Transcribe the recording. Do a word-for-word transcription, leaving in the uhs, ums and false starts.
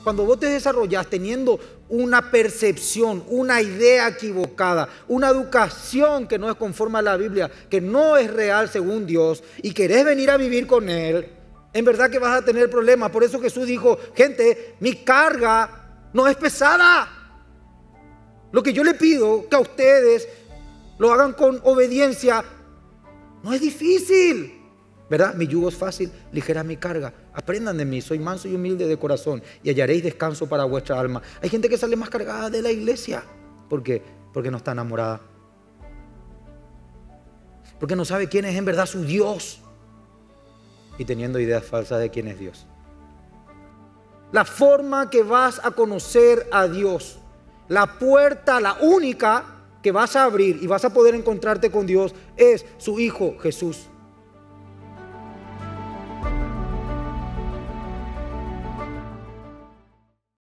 cuando vos te desarrollás teniendo una percepción, una idea equivocada, una educación que no es conforme a la Biblia, que no es real según Dios, y querés venir a vivir con Él, en verdad que vas a tener problemas. Por eso Jesús dijo, gente, mi carga no es pesada. Lo que yo le pido que a ustedes lo hagan con obediencia no es difícil, ¿verdad? Mi yugo es fácil, ligera mi carga. Aprendan de mí, soy manso y humilde de corazón y hallaréis descanso para vuestra alma. Hay gente que sale más cargada de la iglesia. ¿Por qué? Porque no está enamorada. Porque no sabe quién es en verdad su Dios. Y teniendo ideas falsas de quién es Dios. La forma que vas a conocer a Dios, la puerta, la única que vas a abrir y vas a poder encontrarte con Dios, es su Hijo Jesús.